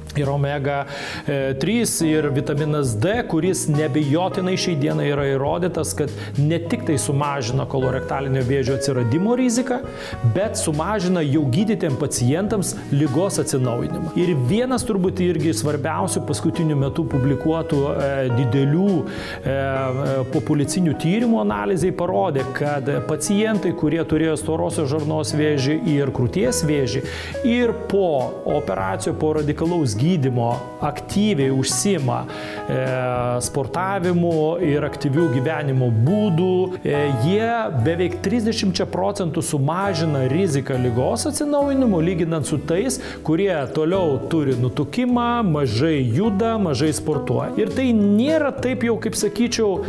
F: ir omega 3 ir vitaminas D, kuris nebejotinai šiai dienai yra įrodytas, kad ne tik tai sumažina kolorektalinio vėžio atsiradimo riziką, bet sumažina jau gydytiem pacientams ligos atsinaujinimą. Ir vienas turbūt irgi svarbiausių paskutinių metų publikuotų didelių populiacinių tyrimų analizai parodė, kad pacientai, kurie turėjo storosios žarnos vėžį ir krūties vėžį ir po operacijų, po radikalaus gydymo aktyviai užsima sportavimu ir aktyvių gyvenimo būdų, jie beveik 30% sumažina riziką ligos atsinaujinimo, lyginant su tais, kurie toliau turi nutukimą, mažai juda, mažai sportuoja. Ir tai nėra taip jau, kaip sakyčiau,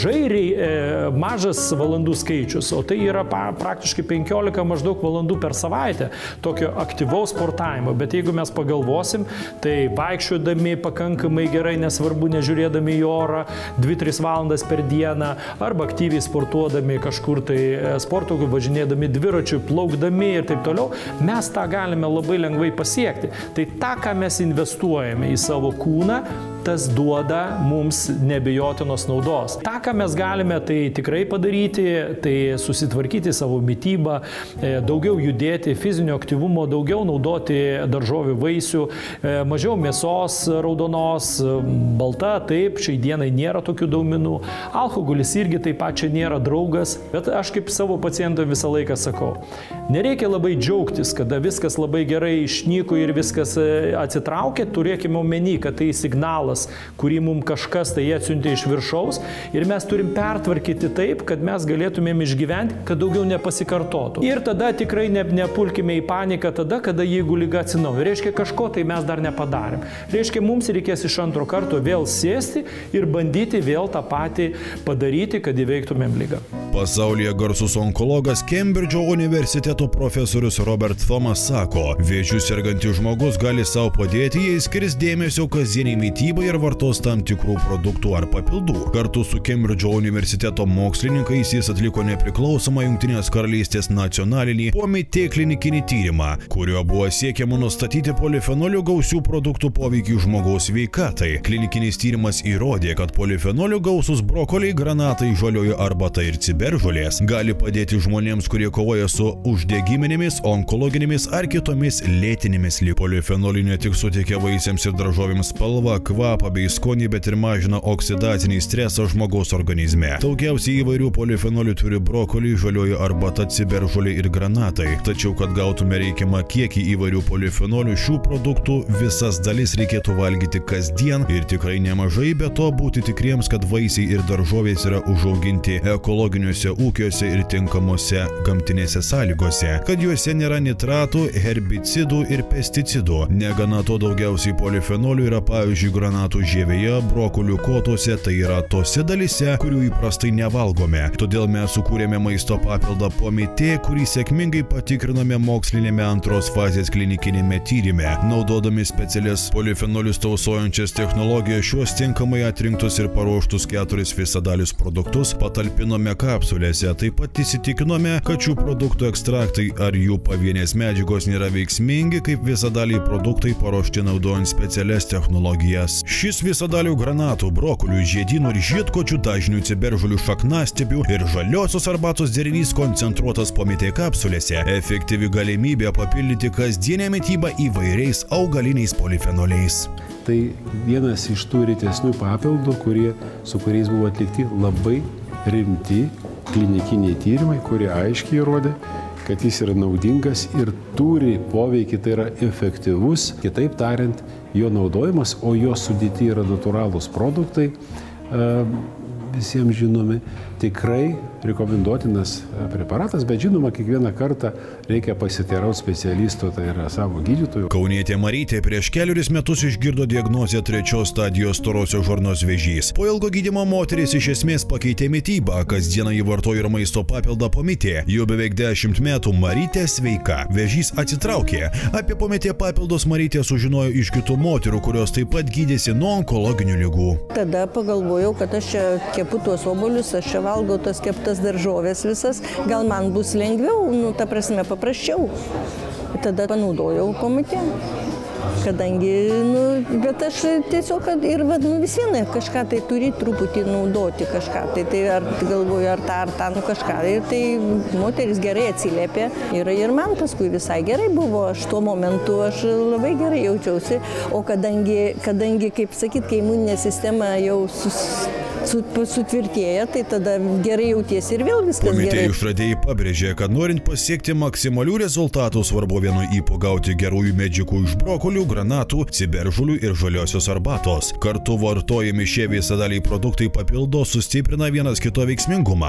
F: mažas valandų skaičius, o tai yra praktiškai 15 maždaug valandų per savaitę tokio aktyvaus sportavimo. Bet jeigu mes pagalvosim, tai vaikščiodami pakankamai gerai, nesvarbu nežiūrėdami į orą, 2-3 valandas per dieną, arba aktyviai sportuodami kažkur tai sporto, važinėdami dviračiu, plaukdami ir taip toliau, mes tą galime labai lengvai pasiekti. Tai tą, ką mes investuojame į savo kūną, tas duoda mums nebejotinos naudos. Ta, ką mes galime tai tikrai padaryti, tai susitvarkyti savo mitybą, daugiau judėti, fizinio aktyvumo, daugiau naudoti daržovių, vaisių, mažiau mėsos raudonos, balta, taip, šiai dienai nėra tokių daumenų. Alkoholis irgi taip pat čia nėra draugas, bet aš kaip savo pacientam visą laiką sakau, nereikia labai džiaugtis, kada viskas labai gerai išnyko ir viskas atsitraukė, turėkime omeny, kad tai signalas, kurį mums kažkas tai atsiuntė iš viršaus ir mes turim pertvarkyti taip, kad mes galėtumėm išgyventi, kad daugiau nepasikartotų. Ir tada tikrai nepulkime į paniką tada, kada jeigu liga atsinauja. Reiškia, kažko tai mes dar nepadarėm. Reiškia, mums reikės iš antro karto vėl sėsti ir bandyti vėl tą patį padaryti, kad įveiktumėm ligą.
B: Pasaulyje garsus onkologas Kembridžo universiteto profesorius Robert Thomas sako, vėžiu sergantis žmogus gali savo padėti, jei skirs dėmesio kasdieniai mitybai ir vartos tam tikrų produktų ar papildų. Kartu su Kembridžo universiteto mokslininkais jis atliko nepriklausomą Jungtinės karalystės nacionalinį POMITE klinikinį tyrimą, kuriuo buvo siekiama nustatyti polifenolių gausių produktų poveikį žmogaus sveikatai. Klinikinis tyrimas įrodė, kad polifenolių gausus brokoliai, granatai, žalioji arbata ir ciberžolės gali padėti žmonėms, kurie kovoja su uždegiminėmis, onkologinėmis ar kitomis lėtinėmis ligomis. Polifenoliai ne tik suteikia vaisiams ir daržovėms spalvą, kvapą bei skonį, bet ir mažina oksidacinį stresą žmogaus organizme. Daugiausiai įvairių polifenolių turi brokoliai, žalioji arbata, ciberžolė ir granatai. Tačiau, kad gautume reikiamą kiekį įvairių polifenolių, šių produktų visas dalis reikėtų valgyti kasdien ir tikrai nemažai, bet to būti tikriems, kad vaisiai ir daržovės yra užauginti ekologiniuose ūkiuose ir tinkamuose gamtinėse sąlygose, kad juose nėra nitratų, herbicidų ir pesticidų. Negana to, daugiausiai polifenolių yra pavyzdžiui granatų žievėje, brokolių kotose, tai yra tose dalise, kurių įprastai nevalgome. Todėl mes sukūrėme maisto papildą POMITE, kurį sėkmingai patikriname mokslinėme antros fazės klinikinėme tyrime. Naudodami specialias polifenolius tausojančias technologijas, šiuos tinkamai atrinktus ir paruoštus 4 visadalius produktus patalpinome kapsulėse. Taip pat įsitikinome, kad šių produktų ekstraktai ar jų pavienės medžiagos nėra veiksmingi kaip visadaliai produktai paruošti naudojant specialias technologijas. Šis visadalių granatų, brokolių, žiedynų ir žiedkočių, dažnių, ciberžolių, šaknastiebių ir žaliosios arbatos derinys koncentruotas POMITE kapsulėse. Efektyvi galimybė papildyti kasdienę mitybą įvairiais augaliniais polifenoliais.
H: Tai vienas iš tų retesnių papildų, su kuriais buvo atlikti labai rimti klinikiniai tyrimai, kurie aiškiai įrodė, kad jis yra naudingas ir turi poveikį, tai yra efektyvus, kitaip tariant, jo naudojimas, o jo sudėti yra natūralūs produktai, visiems žinomi, tikrai rekomenduotinas preparatas, bet žinoma, kiekvieną kartą reikia pasiteirauti specialisto, tai yra savo gydytojų.
B: Kaunietė Marytė prieš 4 metus išgirdo diagnozę 3 stadijos storosios žarnos vėžys. Po ilgo gydymo moteris iš esmės pakeitė mitybą, kasdieną jį vartojo ir maisto papildą POMITE. Jau beveik 10 metų Marytė sveika. Vėžys atsitraukė. Apie POMITE papildus Marytė sužinojo iš kitų moterų, kurios taip pat gydėsi nuo onkologinių ligų.
I: Tada pagalvojau, kad aš čia kepu tuos obuolius, aš čia valgau tas keptas daržovės visas, gal man bus lengviau, ta prasme paprasčiau. Tada panaudojau POMITE. kadangi, bet aš tiesiog, kad ir vis viena kažką tai turi truputį naudoti kažką, tai ar galvoju, ar tą, kažką, ir tai moteris gerai atsiliepė ir man paskui visai gerai buvo, aš tuo momentu aš labai gerai jaučiausi, o kadangi kaip sakyt, kai imuninė sistema jau sutvirtėja, tai tada gerai jautiesi ir vėl viskas gerai.
B: Komitėjų išradėjai pabrėžė, kad norint pasiekti maksimalių rezultatų, svarbu vienu ypu gauti gerųjų medžiagų iš brokolių, granatų, ciberžolių ir žaliosios arbatos. Kartu vartojami šie visadaliai produktai papildo, sustiprina vienas kito veiksmingumą.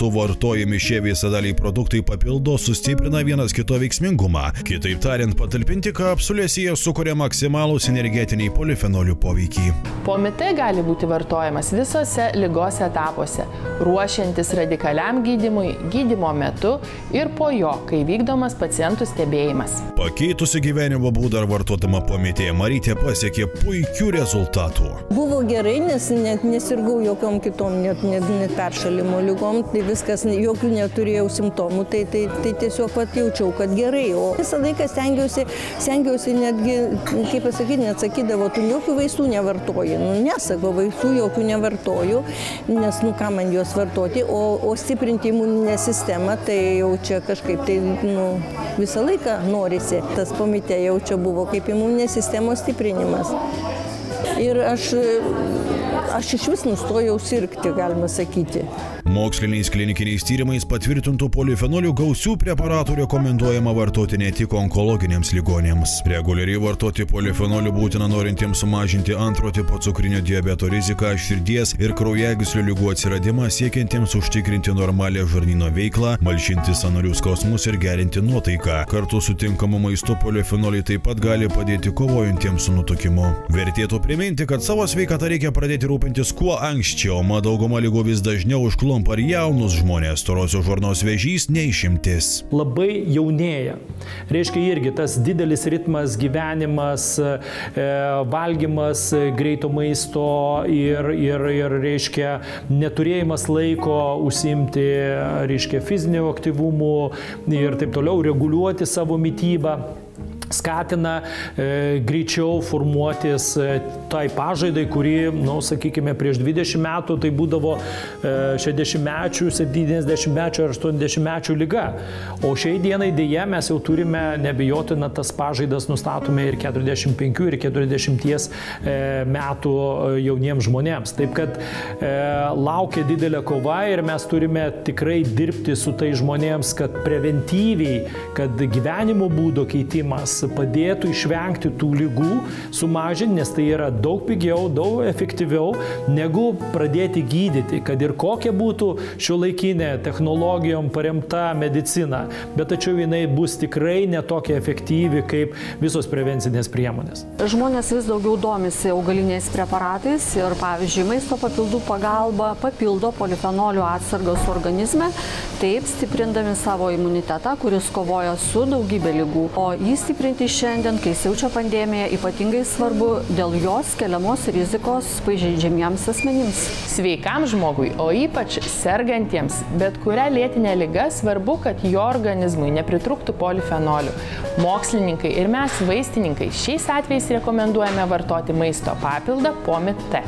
B: Kitaip tariant, patalpinti kapsulėse jie sukuria maksimalūs energetiniai polifenolių poveikį.
L: Pomite gali būti vartojamas visose ligos etapuose, ruošiantis radikaliam gydymui, gydymo metu ir po jo, kai vykdomas pacientų stebėjimas.
B: Pakeitusi gyvenimo būdą ar vartodama Pomite, Marytė pasiekė puikių rezultatų.
I: Buvo gerai, nes nesirgau jokiom kitom, net peršalimo ligom, tai viskas, jokių neturėjau simptomų, tai tiesiog jaučiau, kad gerai. O visą laiką stengiausi netgi, kaip pasakyti, net sakydavo, tu jokių vaistų nevartoji. Nesako, vaistų jokių nevartoju, nes ką man juos vartoti, o stiprinti imuninę sistemą, tai jau čia kažkaip tai visą laiką norisi. Tas Pomite jau čia buvo kaip imuninės sistemos stiprinimas. Ir aš iš vis nustojau sirgti, galima sakyti.
B: Moksliniais klinikiniais tyrimais patvirtintų polifenolių gausių preparatų rekomenduojama vartoti ne tik onkologiniams ligonėms. Reguliariai vartoti polifenolių būtina norintiems sumažinti antro tipo cukrinio diabeto riziką, širdies ir kraujagyslių ligų atsiradimą, siekiantiems užtikrinti normalią žarnyno veiklą, malšinti sąnarių skausmus ir gerinti nuotaiką. Kartu su tinkamu maistu polifenoliai taip pat gali padėti kovojantiems su nutukimu. Vertėtų priminti, kad savo sveikatą reikia pradėti rūpintis kuo anksčiau, mat dauguma ligų vis dažniau užklumpa ar jaunus žmonės, storosios žarnos vėžys neišimtis.
F: Labai jaunėja. Reiškia irgi tas didelis ritmas, gyvenimas, valgymas greito maisto ir reiškia neturėjimas laiko užsiimti, reiškia fiziniu aktyvumu ir taip toliau, reguliuoti savo mitybą. Skatina greičiau formuotis tai pažaidai, kuri, sakykime, prieš 20 metų tai būdavo 60-mečių, 70-mečių ar 80-mečių lyga. O šiai dienai dėja mes jau turime nebijotiną tas pažaidas nustatome ir 45 ir 40 metų jauniems žmonėms. Taip kad laukia didelė kova ir mes turime tikrai dirbti su tai žmonėms, kad preventyviai, kad gyvenimo būdo keitimas padėtų išvengti tų lygų, sumažinti, nes tai yra daug pigiau, daug efektyviau, negu pradėti gydyti, kad ir kokia būtų šiuolaikinė technologijom paremta medicina, bet tačiau jinai bus tikrai netokia efektyvi kaip visos prevencinės priemonės.
K: Žmonės vis daugiau domisi augaliniais preparatais ir, pavyzdžiui, maisto papildų pagalba papildo polifenolių atsargas organizme, taip stiprindami savo imunitetą, kuris kovoja su daugybė ligų. O jį stiprinti šiandien, kai siaučia pandemija, ypatingai svarbu dėl jos keliamos rizikos pažeidžiamiems asmenims.
L: Sveikam žmogui, o ypač sergantiems, bet kurią lėtinę ligą svarbu, kad jo organizmui nepritrūktų polifenolių. Mokslininkai ir mes, vaistininkai, šiais atvejais rekomenduojame vartoti maisto papildą Pomite.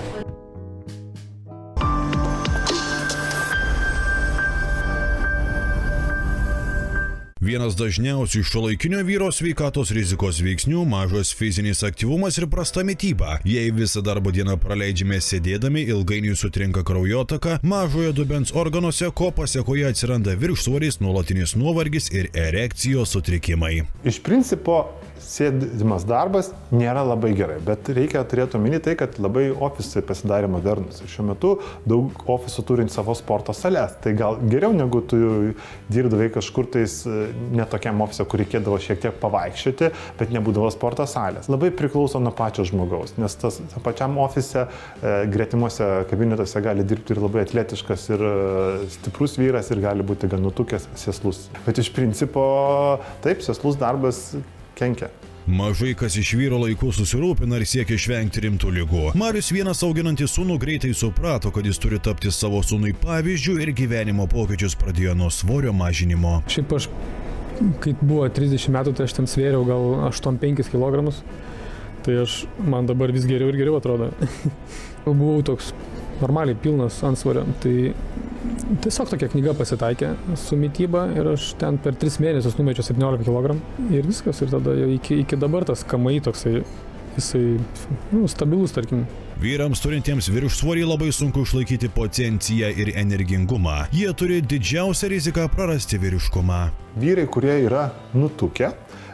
B: Vienas dažniausių šiuolaikinio vyro sveikatos rizikos veiksnių – mažas fizinis aktyvumas ir prasta mityba. Jei visą darbo dieną praleidžiame sėdėdami, ilgainiui sutrinka kraujotaka, mažojo dubens organuose, ko pasėkoje atsiranda viršsvoris, nuolatinis nuovargis ir erekcijos sutrikimai.
M: Iš principo, sėdimas darbas nėra labai gerai, bet reikia turėti omeny tai, kad labai ofisai pasidarė modernus. Šiuo metu daug ofisų turint savo sporto sales. Tai gal geriau negu tu dirbdavai kažkur tais netokiam ofise, kur reikėdavo šiek tiek pavaikščioti, bet nebūdavo sporto salės. Labai priklauso nuo pačio žmogaus, nes tas pačiam ofise gretimuose kabinetuose gali dirbti ir labai atletiškas ir stiprus vyras ir gali būti gan nutukęs sėslus. Bet iš principo taip, sėslus darbas kenkia.
B: Mažai kas iš vyro laikų susirūpina ir siekia išvengti rimtų ligų. Marius vienas auginantis sūnų greitai suprato, kad jis turi tapti savo sūnui pavyzdžių ir gyvenimo pokyčius pradėjo nuo svorio mažinimo.
C: Šiaip aš, kai buvo 30 metų, tai aš ten svėriau gal 8-5 kg.
N: tai man dabar vis geriau ir geriau atrodo. Buvau toks normaliai pilnas antsvorio, tai tiesiog tokia knyga pasitaikė su mityba ir aš ten per 3 mėnesius numečiau 17 kg ir viskas, ir tada jau iki dabar tas KMI toksai, jisai stabilus, tarkim.
B: Vyrams turintiems viršsvorį labai sunku išlaikyti potenciją ir energingumą. Jie turi didžiausią riziką prarasti vyriškumą.
M: Vyrai, kurie yra nutukę,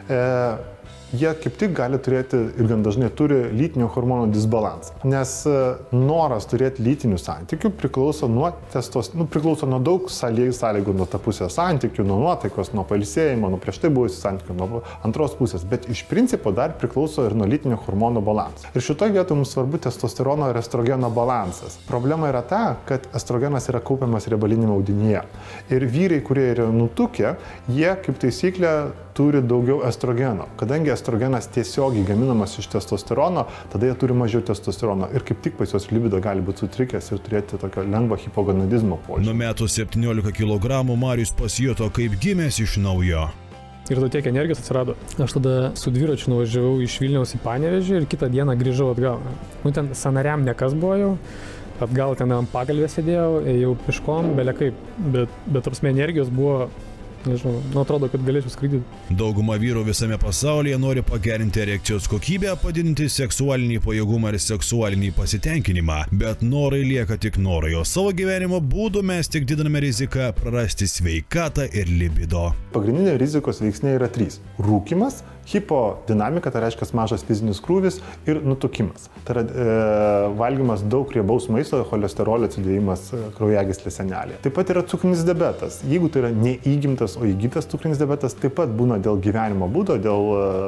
M: jie kaip tik gali turėti ir gan dažnai turi lytinio hormonų disbalansą. Nes noras turėti lytinių santykių priklauso nuo priklauso nuo daug sąlygų, nuo tarpusavio santykių, nuo nuotaikos, nuo pailsėjimo, nuo prieš tai buvusių santykių, nuo antros pusės. Bet iš principo dar priklauso ir nuo lytinio hormonų balanso. Ir šitoje vietoje mums svarbu testosterono ir estrogeno balansas. Problema yra ta, kad estrogenas yra kaupiamas riebaliniame audinyje. Ir vyrai, kurie yra nutukę, jie kaip taisyklė turi daugiau estrogeno. Kadangi estrogenas tiesiogiai gaminamas iš testosterono, tada jie turi mažiau testosterono ir kaip tik pas juos libido gali būti sutrikęs ir turėti tokio lengvo hipogonadizmo požymį.
B: Numetus 17 kg Marius pasijuto kaip gimęs iš naujo.
N: Ir tada tiek energijos atsirado. Aš tada su dviračiu nuvažiavau iš Vilniaus į Panevėžį ir kitą dieną grįžau atgal. Ten sąnariam nekas buvo jau, atgal ten ant pagalvės sėdėjau, ėjau piškom, belekaip, bet apsme energijos buvo, nežinau, atrodo, kad galėčiau skraidyti.
B: Dauguma vyrų visame pasaulyje nori pagerinti erekcijos kokybę, padidinti seksualinį pajėgumą ir seksualinį pasitenkinimą, bet norai lieka tik norai, o savo gyvenimo būdu mes tik didiname riziką prarasti sveikatą ir libido.
M: Pagrindiniai rizikos veiksniai yra 3. Rūkymas, hipodinamika, tai reiškia mažas fizinis krūvis, ir nutukimas. Tai yra valgymas daug riebaus maisto, cholesterolio atsidėjimas kraujagyslės sienelėje. Taip pat yra cukrinis diabetas. Jeigu tai yra neįgimtas, o įgytas cukrinis diabetas, taip pat būna dėl gyvenimo būdo, dėl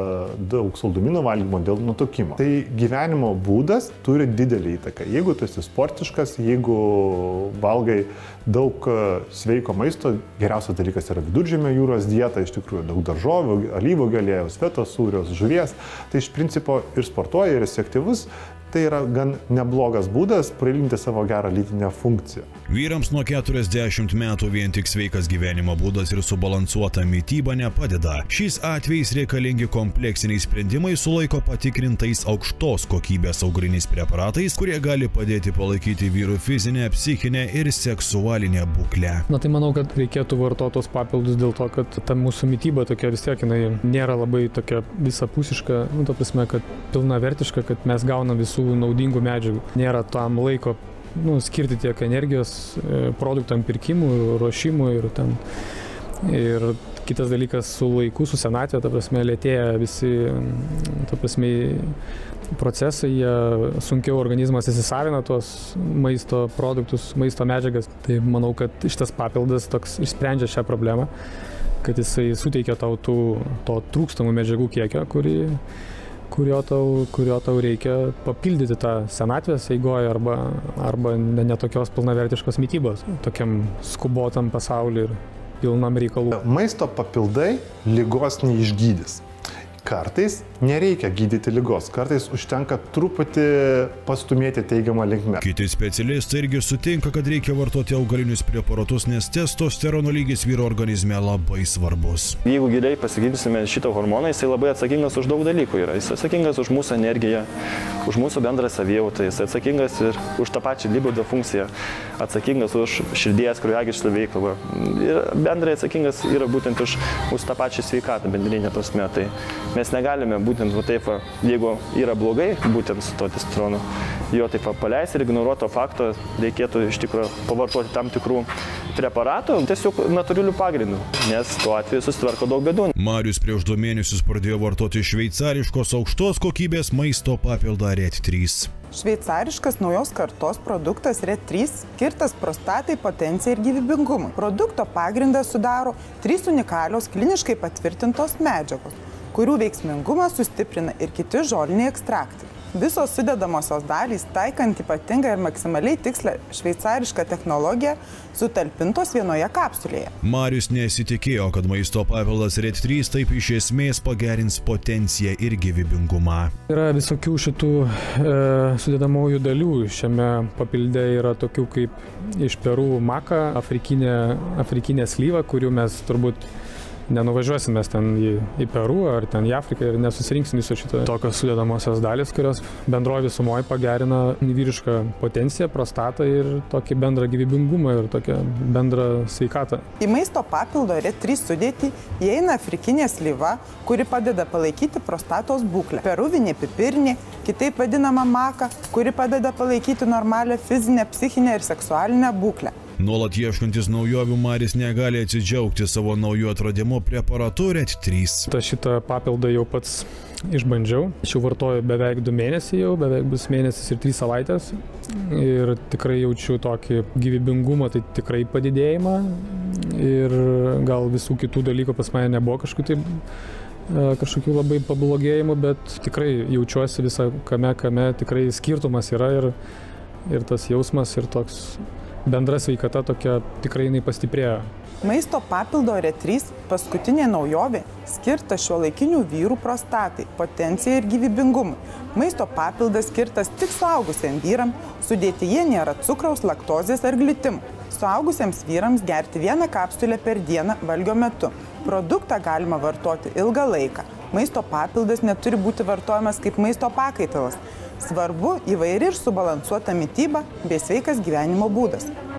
M: daug saldumynų valgymo, dėl nutukimo. Tai gyvenimo būdas turi didelį įtaką. Jeigu tu esi sportiškas, jeigu valgai daug sveiko maisto, geriausias dalykas yra viduržemio jūros dieta, iš tikrųjų daug daržovių, alyvuogių aliejaus, fetos, sūrios, žuvies, tai iš principo ir sportuoja, ir esi aktyvus, tai yra gan neblogas būdas prailginti savo gerą lytinę funkciją.
B: Vyrams nuo 40 metų vien tik sveikas gyvenimo būdas ir subalansuota mityba nepadeda. Šiais atvejais reikalingi kompleksiniai sprendimai su laiko patikrintais aukštos kokybės augaliniais preparatais, kurie gali padėti palaikyti vyrų fizinę, psichinę ir seksualinę būklę.
N: Tai manau, kad reikėtų vartoti tos papildus dėl to, kad ta mūsų mityba tokia vis tiek, jinai nėra labai tokia visapusiška, ta prasme, kad pilnavertiška, kad mes gaunam visų naudingų medžiagų. Nėra tam laiko skirti tiek energijos produktam pirkimui, ruošimui ir kitas dalykas su laiku, su senatvė, ta prasme, lėtėja visi, ta prasme, procesai, sunkiau organizmas įsisavina tuos maisto produktus, maisto medžiagas. Tai manau, kad šitas papildas toks išsprendžia šią problemą, kad jisai suteikia tau to trūkstamų medžiagų kiekio, kurio tau reikia papildyti tą senatvės eigoje arba netokios pilnavertiškos mitybos, tokiam skubotam pasauliu ir pilnam reikalų.
M: Maisto papildai ligos neišgydys. Kartais nereikia gydyti ligos, kartais užtenka truputį pastumėti teigiamą linkmę.
B: Kiti specialistai irgi sutinka, kad reikia vartoti augalinius preparatus, nes testosterono lygis vyro organizme labai svarbus.
O: Jeigu giliai pasigydysime šitą hormoną, jisai labai atsakingas už daug dalykų yra. Jis atsakingas už mūsų energiją, už mūsų bendrą savijautą, jis atsakingas ir už tą pačią libido funkciją, atsakingas už širdies, kraujagyslių veiklą. Ir bendrai atsakingas yra būtent už tą pačią sveikatą bendrinę prasme. Tai mes negalime būtent taip, jeigu yra blogai, būtent su to testosteronu, jo taip paleisti ir ignoruoti to fakto, reikėtų iš tikrųjų pavartoti tam tikrų preparatų tiesiog natūralių pagrindų, nes tuo atveju susitvarko daug bėdų.
B: Marius prieš 2 mėnesius pradėjo vartoti šveicariškos aukštos kokybės maisto papildą RET3.
P: Šveicariškas naujos kartos produktas RET3 skirtas prostatai, potencijai ir gyvybingumui. Produkto pagrindą sudaro 3 unikalios kliniškai patvirtintos medžiagos, kurių veiksmingumą sustiprina ir kiti žoliniai ekstraktai. Visos sudedamosios dalys, taikant ypatingą ir maksimaliai tikslę šveicarišką technologiją, sutalpintos vienoje kapsulėje.
B: Marius nesitikėjo, kad maisto papildas RET3 taip iš esmės pagerins potenciją ir gyvybingumą.
N: Yra visokių šitų sudedamųjų dalių. Šiame papilde yra tokių kaip iš Peru maka, afrikinė slyva, kurių mes turbūt nenuvažiuosim mes ten į Peru ar ten į Afriką ir nesusirinksim viso šito tokios sudedamosios dalis, kurios bendroje visumoje pagerina vyrišką potenciją, prostatą ir tokį bendrą gyvybingumą ir tokią bendrą sveikatą.
P: Į maisto papildo RET3 sudėtį įeina afrikinė slyva, kuri padeda palaikyti prostatos būklę. Peruvinė pipirinė, kitaip vadinama maka, kuri padeda palaikyti normalią fizinę, psichinę ir seksualinę būklę.
B: Nuolat ieškantis naujovių Maris negali atsidžiaugti savo naujų atradimų preparatu RET3.
N: Šitą papildą jau pats išbandžiau. Aš jau vartoju beveik 2 mėnesiai, beveik bus mėnesis ir 3 savaitės. Ir tikrai jaučiu tokį gyvybingumą, tai tikrai padidėjimą. Ir gal visų kitų dalykų pas mane nebuvo kažkokių labai pablogėjimų, bet tikrai jaučiuosi visą kame tikrai skirtumas yra ir tas jausmas ir toks bendra sveikata tokia tikrai jinai pastiprėjo.
P: Maisto papildo RET3 paskutinė naujovė skirta šiuolaikinių vyrų prostatai, potencijai ir gyvybingumui. Maisto papildas skirtas tik suaugusiems vyrams, sudėtyje nėra cukraus, laktozės ar glitimo. Suaugusiems vyrams gerti 1 kapsulę per dieną valgio metu. Produktą galima vartoti ilgą laiką. Maisto papildas neturi būti vartojamas kaip maisto pakaitalas. Svarbu įvairi ir subalansuota mityba bei sveikas gyvenimo būdas.